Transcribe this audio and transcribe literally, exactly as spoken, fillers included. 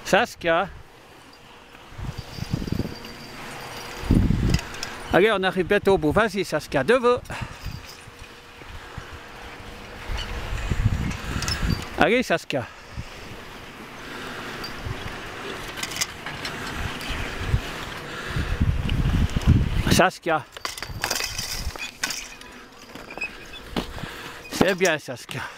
Saskia. Allez, on arrive bientôt au bout. Vas-y, Saskia, devant. Allez, Saskia. Saskia. C'est bien, Saskia.